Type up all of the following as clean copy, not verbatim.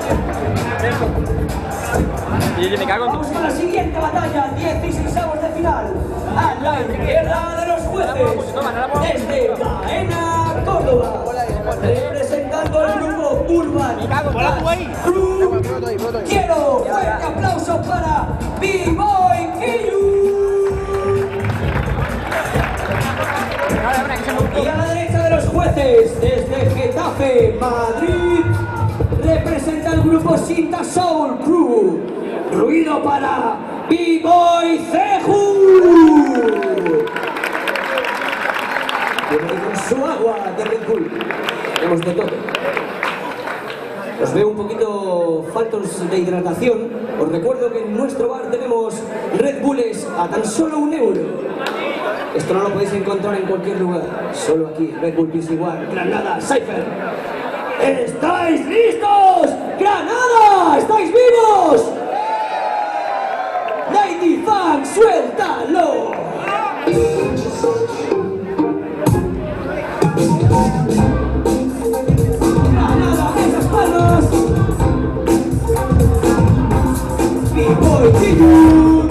Y me cago en Vamos a la siguiente batalla, 16avos de final. A la izquierda de los jueces, desde Baena, Córdoba, representando el grupo Urban Crew. Quiero fuerte aplauso para B-Boy Kiyu. Y a la derecha de los jueces, desde Getafe, Madrid, representa el grupo Sinta Soul Crew. Ruido para B-Boy Ceju. Viene con su agua de Red Bull. Tenemos de todo. Os veo un poquito faltos de hidratación. Os recuerdo que en nuestro bar tenemos Red Bulls a tan solo €1. Esto no lo podéis encontrar en cualquier lugar. Solo aquí, Red Bull PC One, Granada, Cypher. ¿Estáis listos? ¡Granada! ¿Estáis vivos? Lady Fang, suéltalo. Granada, esas palmas. B-Boy Kiyu.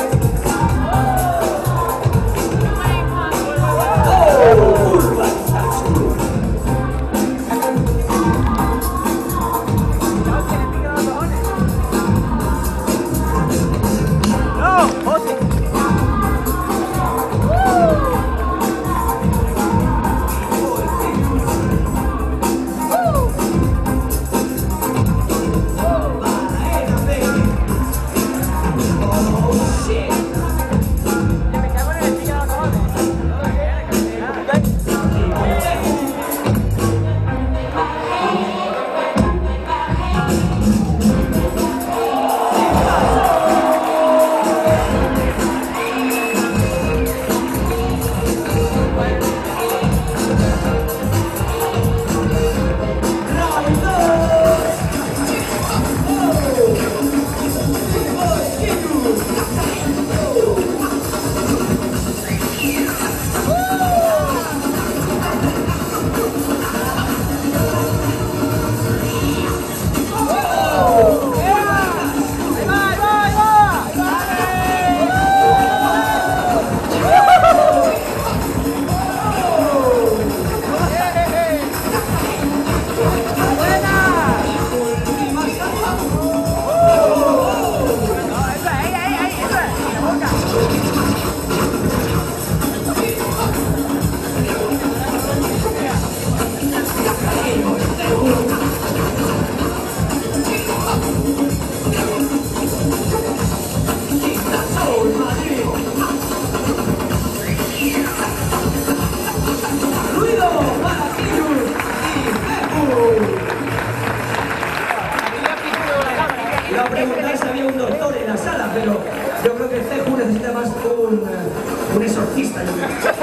Iba a preguntar si había un doctor en la sala, pero yo creo que Ceju necesita más un exorcista. Yo creo.